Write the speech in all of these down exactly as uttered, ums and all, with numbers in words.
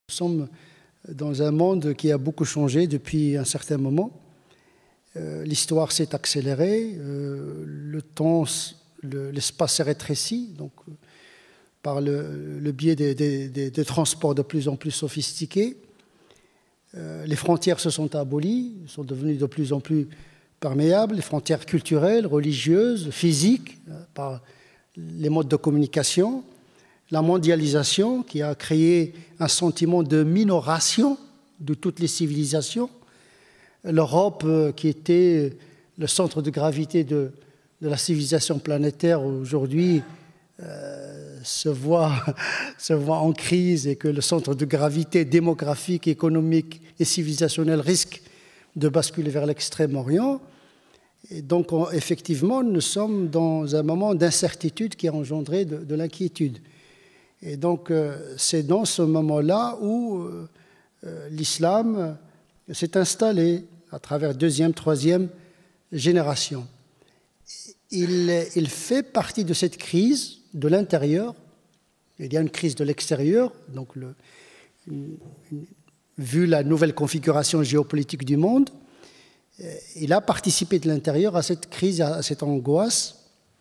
Nous sommes dans un monde qui a beaucoup changé depuis un certain moment. Euh, L'histoire s'est accélérée, euh, le temps, l'espace le, s'est rétréci, donc, euh, par le, le biais des, des, des, des transports de plus en plus sophistiqués. Euh, les frontières se sont abolies, sont devenues de plus en plus perméables, les frontières culturelles, religieuses, physiques, euh, par les modes de communication. La mondialisation qui a créé un sentiment de minoration de toutes les civilisations. L'Europe qui était le centre de gravité de, de la civilisation planétaire aujourd'hui euh, se voit, se voit en crise et que le centre de gravité démographique, économique et civilisationnel risque de basculer vers l'Extrême-Orient. Et donc on, effectivement nous sommes dans un moment d'incertitude qui a engendré de, de l'inquiétude. Et donc, euh, c'est dans ce moment-là où euh, euh, l'islam s'est installé à travers deuxième, troisième génération. Il, il fait partie de cette crise de l'intérieur. Il y a une crise de l'extérieur. Donc, le, une, une, vu la nouvelle configuration géopolitique du monde, il a participé de l'intérieur à cette crise, à cette angoisse,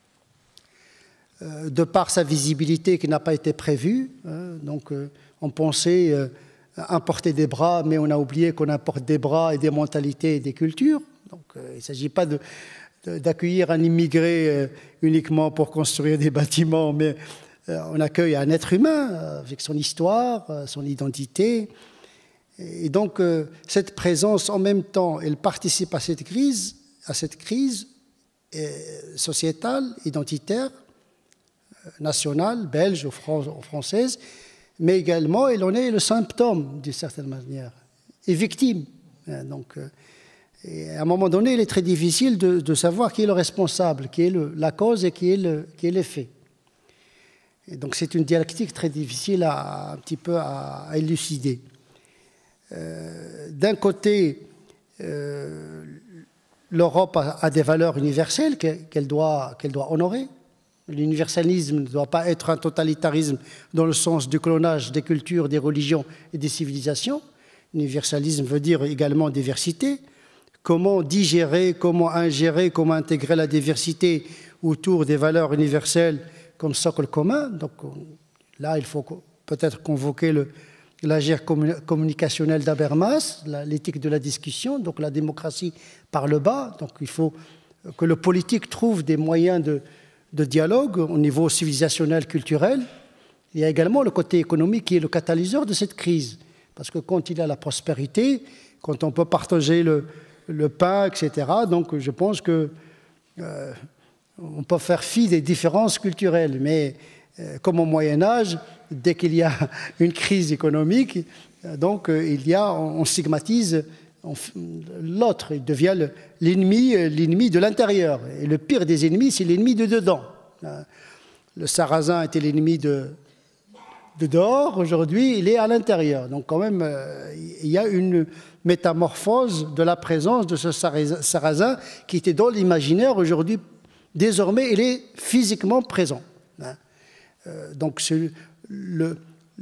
de par sa visibilité qui n'a pas été prévue. Donc, on pensait importer des bras, mais on a oublié qu'on importe des bras et des mentalités et des cultures. Donc, il ne s'agit pas de, de, d'accueillir un immigré uniquement pour construire des bâtiments, mais on accueille un être humain avec son histoire, son identité. Et donc, cette présence, en même temps, elle participe à cette crise, à cette crise sociétale, identitaire, nationale, belge ou française, mais également elle en est le symptôme d'une certaine manière, et victime. Donc, et à un moment donné, il est très difficile de, de savoir qui est le responsable, qui est le, la cause et qui est le, qui est l'effet. Et donc c'est une dialectique très difficile à, un petit peu à, à élucider. Euh, D'un côté, euh, l'Europe a, a des valeurs universelles qu'elle doit, qu'elle doit honorer. L'universalisme ne doit pas être un totalitarisme dans le sens du clonage des cultures, des religions et des civilisations. L'universalisme veut dire également diversité. Comment digérer, comment ingérer, comment intégrer la diversité autour des valeurs universelles comme socle commun. Donc là, il faut peut-être convoquer le, l'agir communicationnel d'Habermas, l'éthique de la discussion, donc la démocratie par le bas. Donc il faut que le politique trouve des moyens de de dialogue au niveau civilisationnel, culturel. Il y a également le côté économique qui est le catalyseur de cette crise. Parce que quand il y a la prospérité, quand on peut partager le, le pain, et cetera, donc je pense qu'on euh, peut faire fi des différences culturelles. Mais euh, comme au Moyen-Âge, dès qu'il y a une crise économique, euh, donc euh, il y a, on, on stigmatise l'autre, il devient l'ennemi, l'ennemi de l'intérieur. Et le pire des ennemis, c'est l'ennemi de dedans. Le Sarrasin était l'ennemi de, de dehors, aujourd'hui, il est à l'intérieur. Donc quand même, il y a une métamorphose de la présence de ce Sarrasin qui était dans l'imaginaire. Aujourd'hui, désormais, il est physiquement présent. Donc le,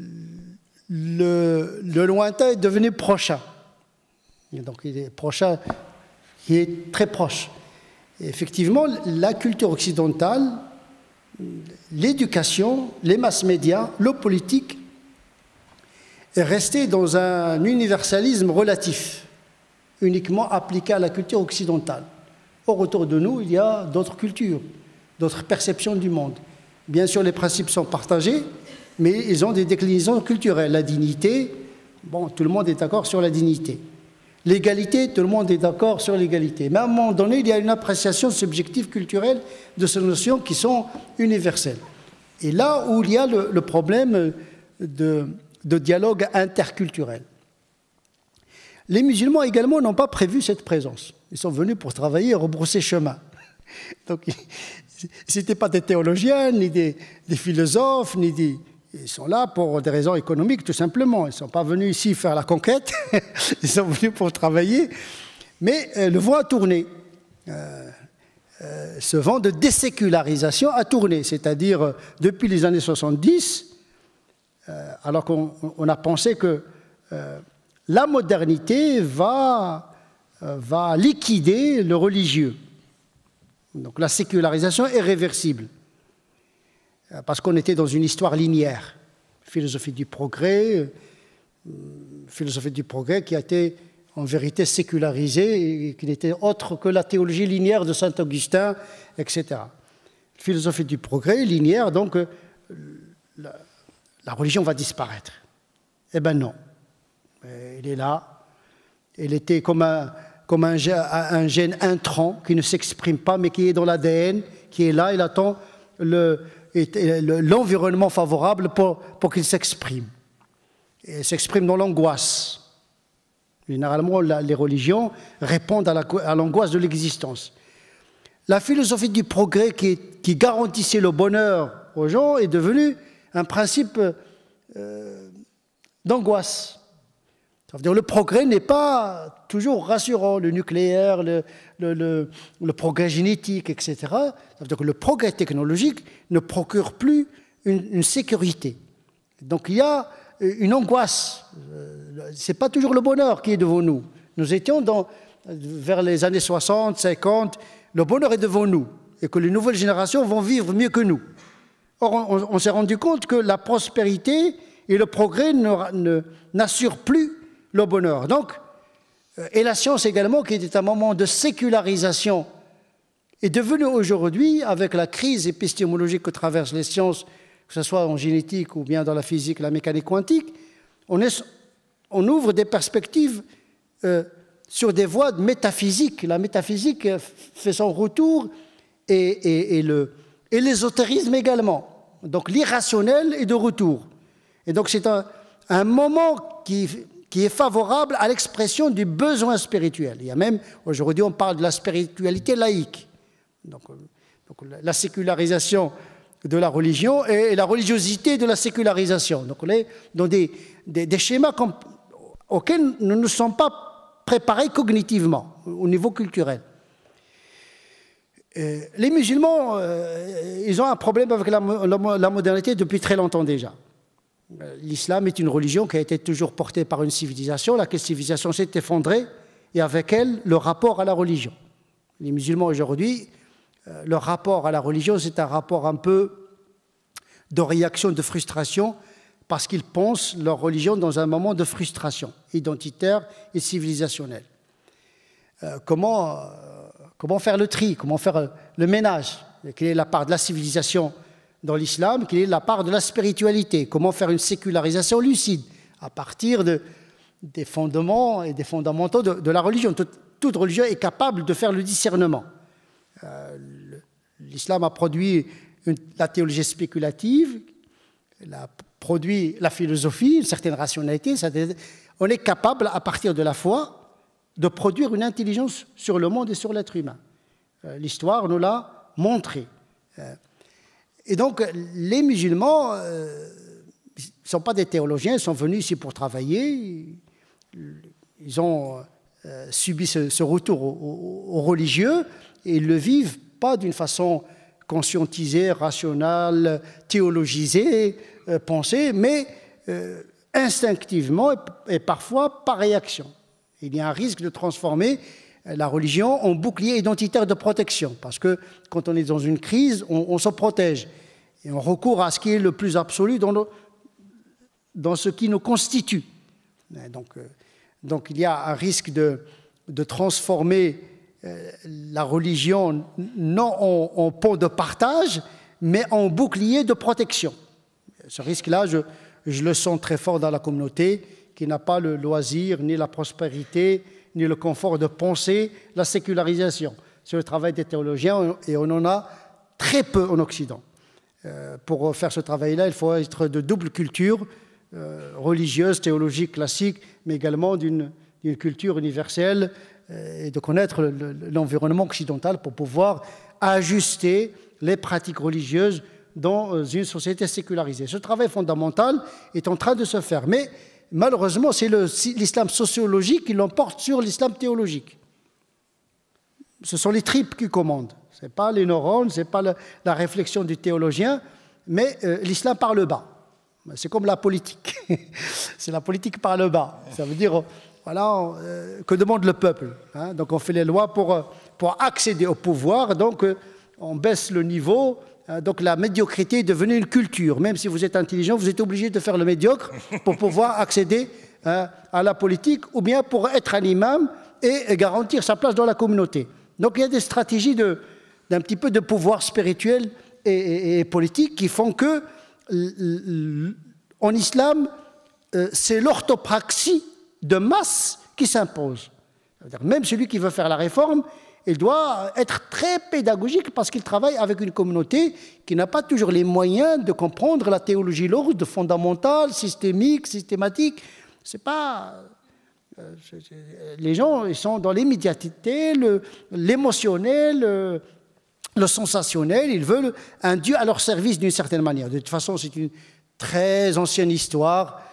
le, le lointain est devenu prochain. Donc il est prochain, il est très proche. Et effectivement, la culture occidentale, l'éducation, les mass médias, le politique est resté dans un universalisme relatif, uniquement appliqué à la culture occidentale. Or, autour de nous, il y a d'autres cultures, d'autres perceptions du monde. Bien sûr, les principes sont partagés, mais ils ont des déclinaisons culturelles. La dignité, bon, tout le monde est d'accord sur la dignité. L'égalité, tout le monde est d'accord sur l'égalité. Mais à un moment donné, il y a une appréciation subjective culturelle de ces notions qui sont universelles. Et là où il y a le, le problème de, de dialogue interculturel. Les musulmans également n'ont pas prévu cette présence. Ils sont venus pour travailler et rebrousser chemin. Donc, ce n'étaient pas des théologiens, ni des, des philosophes, ni des... Ils sont là pour des raisons économiques, tout simplement. Ils ne sont pas venus ici faire la conquête, ils sont venus pour travailler. Mais euh, le vent a tourné. Euh, euh, ce vent de désécularisation a tourné, c'est-à-dire euh, depuis les années soixante-dix, euh, alors qu'on on a pensé que euh, la modernité va, euh, va liquider le religieux. Donc la sécularisation est réversible, euh, parce qu'on était dans une histoire linéaire. Philosophie du progrès, euh, philosophie du progrès qui a été en vérité sécularisée et qui n'était autre que la théologie linéaire de saint Augustin, et cetera. Philosophie du progrès, linéaire, donc euh, la, la religion va disparaître. Eh bien non. Elle est là. Elle était comme un, comme un, un gène intrant qui ne s'exprime pas, mais qui est dans l'A D N, qui est là, il attend l'environnement favorable pour, pour qu'il s'exprime. Et s'exprime dans l'angoisse. Généralement, la, les religions répondent à l'angoisse de l'existence. La philosophie du progrès qui, qui garantissait le bonheur aux gens est devenue un principe euh, d'angoisse. Ça veut dire que le progrès n'est pas toujours rassurant, le nucléaire, le, le, le, le progrès génétique, et cetera. Ça veut dire que le progrès technologique ne procure plus une, une sécurité. Donc il y a une angoisse. Ce n'est pas toujours le bonheur qui est devant nous. Nous étions dans, vers les années soixante, cinquante, le bonheur est devant nous et que les nouvelles générations vont vivre mieux que nous. Or, on, on s'est rendu compte que la prospérité et le progrès n'assurent plus le bonheur. Donc, et la science également, qui était un moment de sécularisation, est devenue aujourd'hui, avec la crise épistémologique que traversent les sciences, que ce soit en génétique ou bien dans la physique, la mécanique quantique, on, est, on ouvre des perspectives euh, sur des voies de métaphysique. La métaphysique fait son retour et, et, et, le, et l'ésotérisme également. Donc l'irrationnel est de retour. Et donc c'est un, un moment qui, qui est favorable à l'expression du besoin spirituel. Il y a même, aujourd'hui on parle de la spiritualité laïque. Donc, donc la sécularisation de la religion et la religiosité de la sécularisation. Donc on est dans des, des, des schémas comme, auxquels nous ne sommes pas préparés cognitivement, au niveau culturel. Euh, les musulmans, euh, ils ont un problème avec la, la, la modernité depuis très longtemps déjà. L'islam est une religion qui a été toujours portée par une civilisation, laquelle civilisation s'est effondrée, et avec elle, le rapport à la religion. Les musulmans aujourd'hui, euh, leur rapport à la religion, c'est un rapport un peu de réaction, de frustration, parce qu'ils pensent leur religion dans un moment de frustration identitaire et civilisationnelle. Euh, comment, euh, comment faire le tri, comment faire euh, le ménage? Quelle est la part de la civilisation dans l'islam? Quelle est la part de la spiritualité? Comment faire une sécularisation lucide à partir de, des fondements et des fondamentaux de, de la religion? Toute, toute religion est capable de faire le discernement. Euh, l'islam a produit une, la théologie spéculative, elle a produit la philosophie, une certaine rationalité. On est capable, à partir de la foi, de produire une intelligence sur le monde et sur l'être humain. Euh, l'histoire nous l'a montré. Euh, et donc, les musulmans euh, ne sont pas des théologiens, ils sont venus ici pour travailler. Ils ont euh, subi ce, ce retour aux, aux religieux et ils ne le vivent pas d'une façon conscientisée, rationnelle, théologisée, euh, pensée, mais euh, instinctivement et, et parfois par réaction. Il y a un risque de transformer la religion en bouclier identitaire de protection, parce que quand on est dans une crise, on, on se protège et on recourt à ce qui est le plus absolu dans, le, dans ce qui nous constitue. Donc, euh, donc il y a un risque de, de transformer euh, la religion non en, en pont de partage, mais en bouclier de protection. Ce risque-là, je, je le sens très fort dans la communauté, qui n'a pas le loisir, ni la prospérité, ni le confort de penser la sécularisation. C'est le travail des théologiens et on en a très peu en Occident. Euh, pour faire ce travail-là, il faut être de double culture, euh, religieuse, théologique, classique, mais également d'une d'une culture universelle euh, et de connaître l'environnement occidental pour pouvoir ajuster les pratiques religieuses dans une société sécularisée. Ce travail fondamental est en train de se faire, mais malheureusement, c'est l'islam sociologique qui l'emporte sur l'islam théologique. Ce sont les tripes qui commandent. Ce n'est pas les neurones, ce n'est pas la, la réflexion du théologien, mais euh, l'islam par le bas. C'est comme la politique. C'est la politique par le bas. Ça veut dire, voilà, euh, que demande le peuple, hein? Donc on fait les lois pour, pour accéder au pouvoir, donc euh, on baisse le niveau. Hein? Donc la médiocrité est devenue une culture. Même si vous êtes intelligent, vous êtes obligé de faire le médiocre pour pouvoir accéder hein, à la politique, ou bien pour être un imam et garantir sa place dans la communauté. Donc il y a des stratégies de, d'un petit peu de pouvoir spirituel et, et, et politique qui font que en islam, c'est l'orthopraxie de masse qui s'impose. Même celui qui veut faire la réforme, il doit être très pédagogique parce qu'il travaille avec une communauté qui n'a pas toujours les moyens de comprendre la théologie lourde, fondamentale, systémique, systématique. C'est pas... Les gens ils sont dans l'immédiateté, l'émotionnel, le, le sensationnel. Ils veulent un Dieu à leur service d'une certaine manière. De toute façon, c'est une très ancienne histoire.